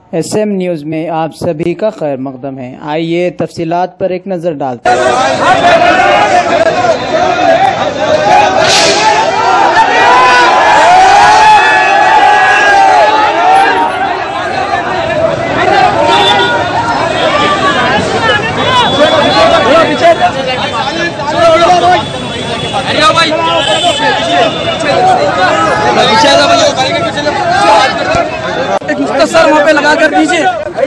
SM news में आप सभी का खैर मकदम है। आइए तफसीलात पर एक नजर डालते हैं। एक मुख्तसर वहाँ पे लगा कर दीजिए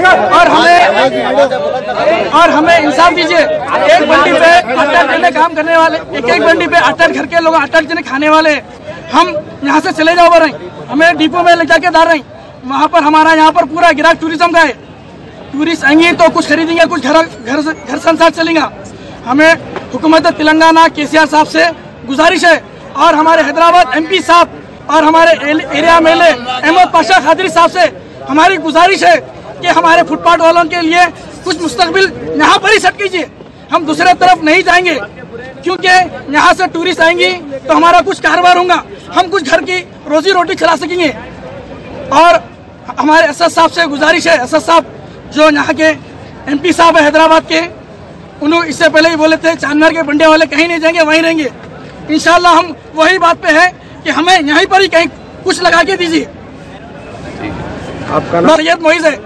और हमें इंसाफ दीजिए। एक बंडी पे 8 जने काम करने वाले, एक बंडी पे 8 घर के लोग 8 जने खाने वाले, हम यहाँ से चले जाओ रहे, हमें डिपो में ले जाके डाल रहे। वहाँ पर हमारा यहाँ पर पूरा गिराक टूरिज्म का है। टूरिस्ट आएंगे तो कुछ खरीदेंगे, कुछ घर संसार चलेगा। हमें हुकूमत तेलंगाना केसीआर साहब से गुजारिश है और हमारे हैदराबाद MP साहब और हमारे एरिया मेले अहमद पाशा खादरी साहब से हमारी गुजारिश है कि हमारे फुटपाथ वालों के लिए कुछ मुस्तकबिल यहाँ पर ही सेट कीजिए। हम दूसरे तरफ नहीं जाएंगे क्योंकि यहाँ से टूरिस्ट आएंगी तो हमारा कुछ कारोबार होगा, हम कुछ घर की रोजी रोटी चला सकेंगे। और हमारे SS साहब से गुजारिश है, SS साहब जो यहाँ के MP साहब है हैदराबाद के, उन्होंने इससे पहले ही बोले थे चारमीनार के बंडे वाले कहीं नहीं जाएंगे, वहीं रहेंगे। इंशाल्लाह हम वही बात पे है कि हमें यहीं पर ही कहीं कुछ लगा के दीजिए। आपका नाम सैयद मोइज है।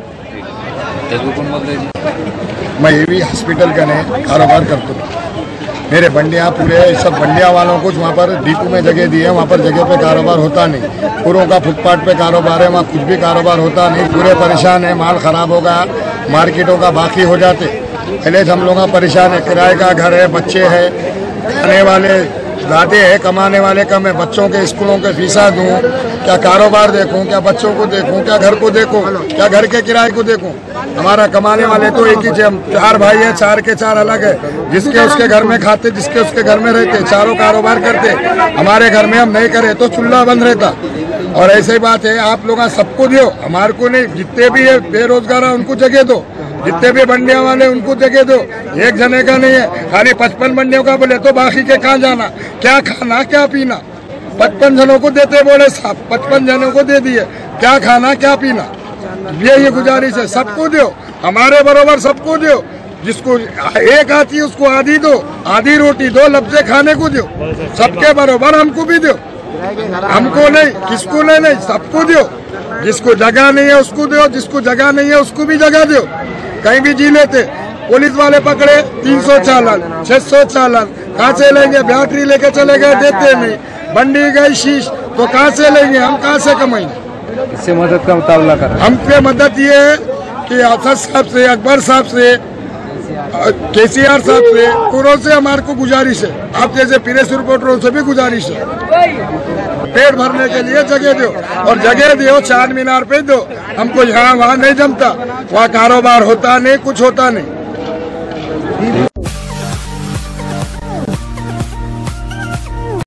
मैं ये भी हॉस्पिटल का नहीं कारोबार करता हूँ। मेरे बंडियाँ पूरे सब बंडिया वालों को वहाँ पर डिपो में जगह दी है, वहाँ पर जगह पे कारोबार होता नहीं। पूरों का फुटपाथ पे कारोबार है, वहाँ कुछ भी कारोबार होता नहीं। पूरे परेशान है, माल खराब होगा, मार्केटों का बाकी हो जाते। पहले हम लोग परेशान है, किराए का घर है, बच्चे है, खाने वाले ज़्यादा है, कमाने वाले कम है। बच्चों के स्कूलों के फीसा दूँ, क्या कारोबार देखूँ, क्या बच्चों को देखूँ, क्या घर को देखूँ, क्या घर के किराए को देखूँ। हमारा कमाने वाले तो एक ही, हम 4 भाई हैं, 4 के 4 अलग है। जिसके उसके घर में खाते, जिसके उसके घर में रहते, चारों कारोबार करते। हमारे घर में हम नहीं करे तो चूल्हा बंद रहता। और ऐसे ही बात है, आप लोग सबको दो, हमारे को नहीं। जितने भी है बेरोजगार है उनको जगह दो, जितने भी बंडिया वाले उनको जगह दो। एक जने का नहीं है, खाली 55 बंडियों का बोले तो बाकी के कहाँ जाना, क्या खाना क्या पीना। 55 जनों को देते बोले साहब, 55 जनों को दे दिए, क्या खाना क्या पीना। ये गुजारिश है, सबको दो, हमारे बराबर सबको दो। जिसको एक आती है उसको आधी दो, आधी रोटी दो, लफ्जे खाने को दो, सबके बराबर हमको भी दो। हमको नहीं, किसको नहीं, सबको दो। जिसको जगह नहीं है उसको दो, जिसको जगह नहीं है उसको भी जगह दो। कहीं भी जी लेते, पुलिस वाले पकड़े 300 चालान, 600 चालान, कहाँ से लेंगे। बैटरी लेके चले गए, देते नहीं। बंडी गई शीश तो कहाँ से लेंगे, हम कहाँ से कमाएंगे। इससे मदद का मुताबिला कर। हम पे मदद ये है कि असद साहब से, अकबर साहब से, केसीआर साहब से, पूरों से हमारे को गुजारिश है। आप जैसे प्रेस रिपोर्टरों से भी गुजारिश है, पेट भरने के लिए जगह दो, और जगह दो चारमीनार पे दो। हमको यहाँ वहाँ नहीं जमता, वहाँ कारोबार होता नहीं, कुछ होता नहीं।